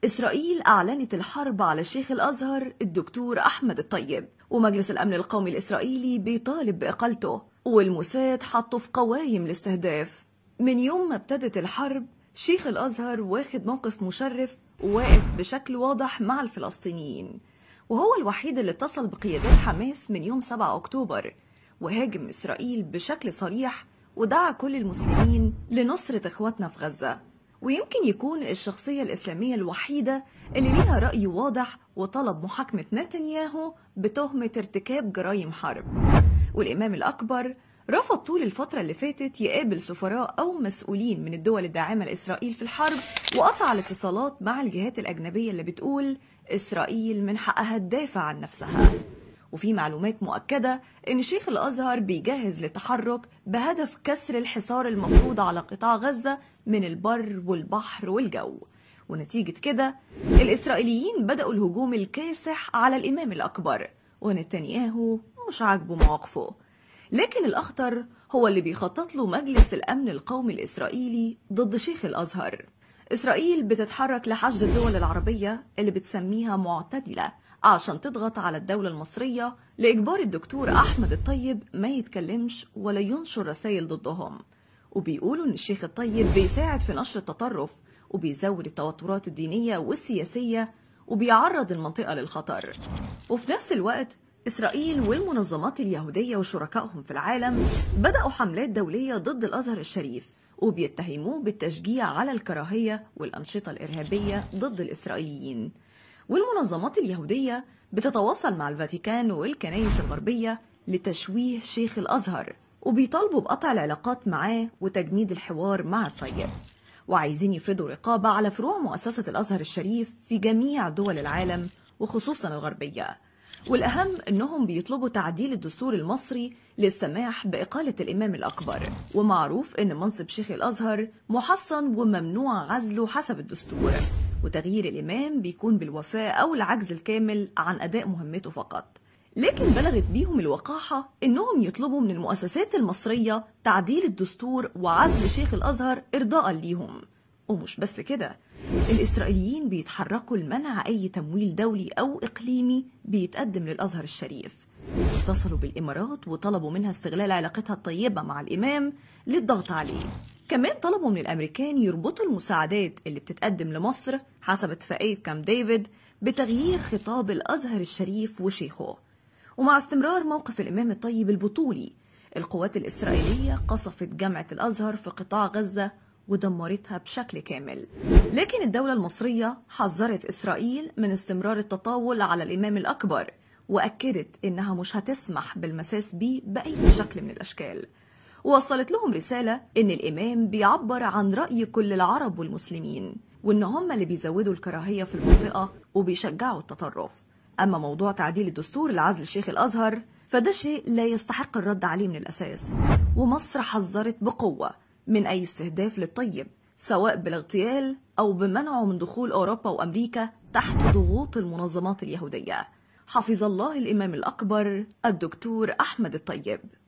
إسرائيل أعلنت الحرب على شيخ الأزهر الدكتور أحمد الطيب، ومجلس الأمن القومي الإسرائيلي بيطالب بإقالته، والموساد حطه في قوائم الاستهداف. من يوم ما ابتدت الحرب شيخ الأزهر واخد موقف مشرف وواقف بشكل واضح مع الفلسطينيين، وهو الوحيد اللي اتصل بقيادات حماس من يوم 7 أكتوبر وهاجم إسرائيل بشكل صريح ودعا كل المسلمين لنصرة إخواتنا في غزة. ويمكن يكون الشخصية الإسلامية الوحيدة اللي ليها رأي واضح وطلب محاكمة نتنياهو بتهمة ارتكاب جرائم حرب. والإمام الأكبر رفض طول الفترة اللي فاتت يقابل سفراء أو مسؤولين من الدول الداعمة لإسرائيل في الحرب، وقطع الاتصالات مع الجهات الأجنبية اللي بتقول إسرائيل من حقها تدافع عن نفسها. وفي معلومات مؤكدة إن شيخ الأزهر بيجهز للتحرك بهدف كسر الحصار المفروض على قطاع غزة من البر والبحر والجو. ونتيجة كده الإسرائيليين بدأوا الهجوم الكاسح على الإمام الأكبر، ونتنياهو مش عاجبه مواقفه. لكن الأخطر هو اللي بيخطط له مجلس الأمن القومي الإسرائيلي ضد شيخ الأزهر. إسرائيل بتتحرك لحشد الدول العربية اللي بتسميها معتدلة عشان تضغط على الدولة المصرية لإجبار الدكتور أحمد الطيب ما يتكلمش ولا ينشر رسائل ضدهم. وبيقولوا إن الشيخ الطيب بيساعد في نشر التطرف وبيزود التوترات الدينية والسياسية وبيعرض المنطقة للخطر. وفي نفس الوقت إسرائيل والمنظمات اليهودية وشركائهم في العالم بدأوا حملات دولية ضد الأزهر الشريف، وبيتهموه بالتشجيع على الكراهية والأنشطة الإرهابية ضد الإسرائيليين. والمنظمات اليهودية بتتواصل مع الفاتيكان والكنائس الغربية لتشويه شيخ الأزهر، وبيطالبوا بقطع العلاقات معاه وتجميد الحوار مع الطيب، وعايزين يفرضوا رقابة على فروع مؤسسة الأزهر الشريف في جميع دول العالم وخصوصا الغربية. والأهم أنهم بيطلبوا تعديل الدستور المصري للسماح بإقالة الإمام الأكبر، ومعروف أن منصب شيخ الأزهر محصن وممنوع عزله حسب الدستور، وتغيير الإمام بيكون بالوفاة أو العجز الكامل عن أداء مهمته فقط. لكن بلغت بيهم الوقاحة أنهم يطلبوا من المؤسسات المصرية تعديل الدستور وعزل شيخ الأزهر إرضاء ليهم. ومش بس كده، الإسرائيليين بيتحركوا لمنع أي تمويل دولي أو إقليمي بيتقدم للأزهر الشريف. اتصلوا بالإمارات وطلبوا منها استغلال علاقتها الطيبة مع الإمام للضغط عليه. كمان طلبوا من الأمريكان يربطوا المساعدات اللي بتتقدم لمصر حسب اتفاقية كامب ديفيد بتغيير خطاب الأزهر الشريف وشيخه. ومع استمرار موقف الإمام الطيب البطولي، القوات الإسرائيلية قصفت جامعة الأزهر في قطاع غزة ودمرتها بشكل كامل. لكن الدولة المصرية حذرت إسرائيل من استمرار التطاول على الإمام الأكبر، وأكدت إنها مش هتسمح بالمساس بيه بأي شكل من الأشكال. ووصلت لهم رسالة إن الإمام بيعبر عن رأي كل العرب والمسلمين، وإن هم اللي بيزودوا الكراهية في المنطقة وبيشجعوا التطرف. أما موضوع تعديل الدستور لعزل شيخ الأزهر فده شيء لا يستحق الرد عليه من الأساس، ومصر حذرت بقوة من أي استهداف للطيب سواء بالاغتيال أو بمنعه من دخول أوروبا وأمريكا تحت ضغوط المنظمات اليهودية. حفظ الله الإمام الأكبر الدكتور أحمد الطيب.